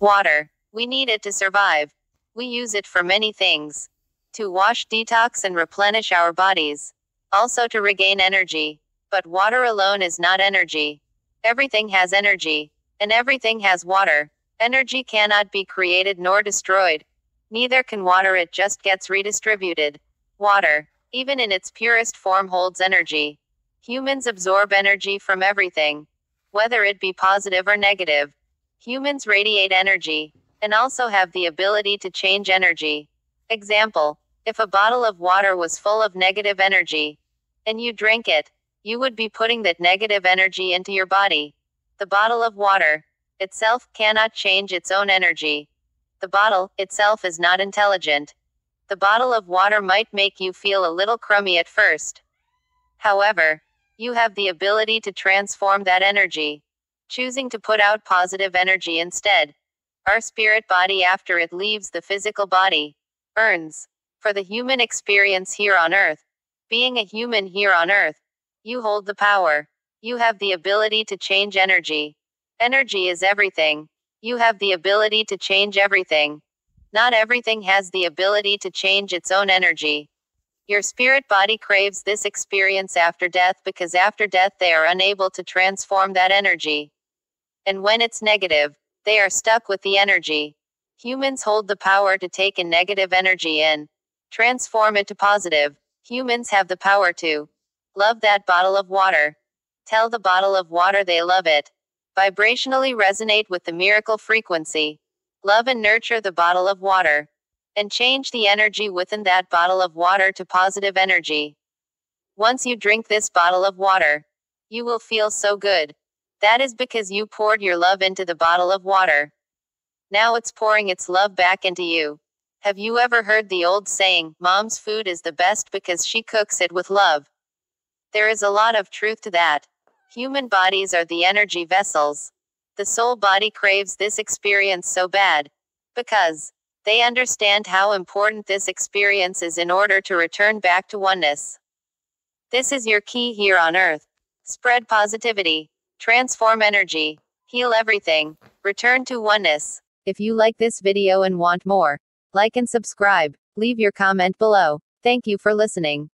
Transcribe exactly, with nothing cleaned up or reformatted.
Water. We need it to survive. We use it for many things. To wash, detox, and replenish our bodies. Also to regain energy. But water alone is not energy. Everything has energy. And everything has water. Energy cannot be created nor destroyed. Neither can water, it just gets redistributed. Water, even in its purest form, holds energy. Humans absorb energy from everything. Whether it be positive or negative. Humans radiate energy. And also have the ability to change energy. Example, if a bottle of water was full of negative energy, and you drink it, you would be putting that negative energy into your body. The bottle of water itself cannot change its own energy. The bottle itself is not intelligent. The bottle of water might make you feel a little crummy at first. However, you have the ability to transform that energy, choosing to put out positive energy instead. Our spirit body, after it leaves the physical body, earns for the human experience here on earth. Being a human here on earth, you hold the power. You have the ability to change energy. Energy is everything. You have the ability to change everything. Not everything has the ability to change its own energy. Your spirit body craves this experience after death because after death they are unable to transform that energy. And when it's negative, they are stuck with the energy. Humans hold the power to take in negative energy and transform it to positive. Humans have the power to love that bottle of water. Tell the bottle of water they love it. Vibrationally resonate with the miracle frequency. Love and nurture the bottle of water. And change the energy within that bottle of water to positive energy. Once you drink this bottle of water, you will feel so good. That is because you poured your love into the bottle of water. Now it's pouring its love back into you. Have you ever heard the old saying, "Mom's food is the best because she cooks it with love"? There is a lot of truth to that. Human bodies are the energy vessels. The soul body craves this experience so bad because they understand how important this experience is in order to return back to oneness. This is your key here on earth. Spread positivity. Transform energy. Heal everything. Return to oneness. If you like this video and want more, like and subscribe. Leave your comment below. Thank you for listening.